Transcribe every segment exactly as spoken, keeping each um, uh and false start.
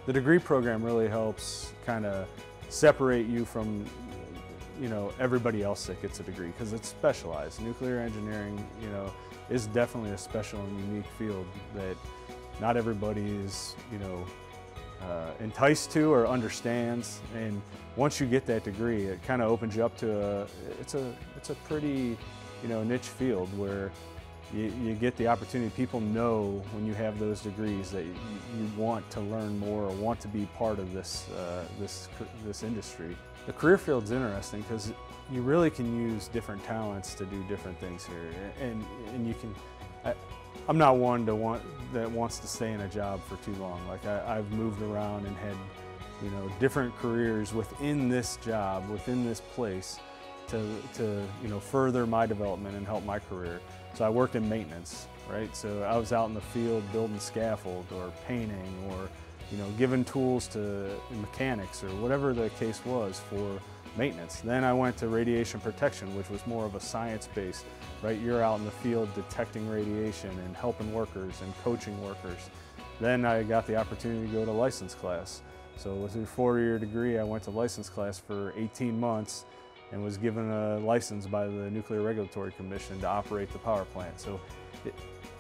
The degree program really helps kind of separate you from, you know, everybody else that gets a degree, because it's specialized. Nuclear engineering, you know, is definitely a special and unique field that not everybody is, you know, uh, enticed to or understands. And once you get that degree, it kind of opens you up to a, it's a, it's a pretty, you know, niche field where you, you get the opportunity. People know when you have those degrees that you, you want to learn more or want to be part of this, uh, this, this industry. The career field's interesting because you really can use different talents to do different things here, and and you can. I, I'm not one to want that wants to stay in a job for too long. Like I, I've moved around and had, you know, different careers within this job, within this place, to to you know further my development and help my career. So I worked in maintenance, right? So I was out in the field building scaffold or painting or, you know, giving tools to mechanics or whatever the case was for maintenance. Then I went to radiation protection, which was more of a science-based, right? You're out in the field detecting radiation and helping workers and coaching workers. Then I got the opportunity to go to license class. So with a four-year degree, I went to license class for eighteen months and was given a license by the Nuclear Regulatory Commission to operate the power plant. So it,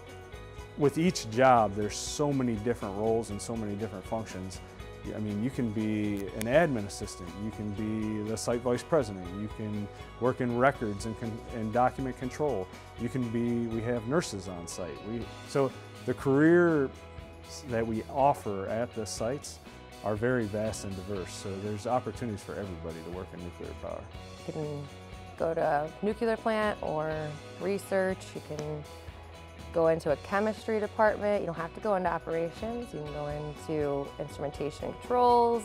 with each job, there's so many different roles and so many different functions. I mean, you can be an admin assistant, you can be the site vice president, you can work in records and, con and document control, you can be, we have nurses on site. We, so the career that we offer at the sites are very vast and diverse, so there's opportunities for everybody to work in nuclear power. You can go to a nuclear plant or research, you can go into a chemistry department. You don't have to go into operations. You can go into instrumentation and controls,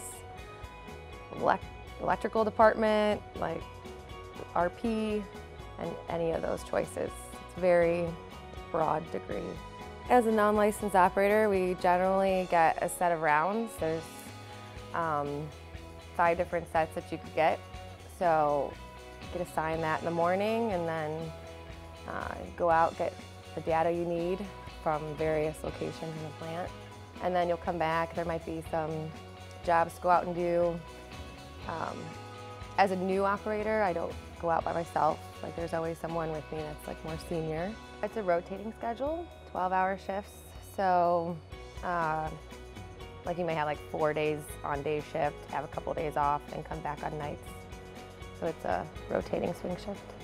elect electrical department, like R P, and any of those choices. It's a very broad degree. As a non-licensed operator, we generally get a set of rounds. There's um, five different sets that you could get. So you get assigned that in the morning, and then uh, go out, get the data you need from various locations in the plant. And then you'll come back. There might be some jobs to go out and do. Um, as a new operator, I don't go out by myself. Like, there's always someone with me that's like more senior. It's a rotating schedule, twelve hour shifts. So uh, like you may have like four days on day shift, have a couple of days off, and come back on nights. So it's a rotating swing shift.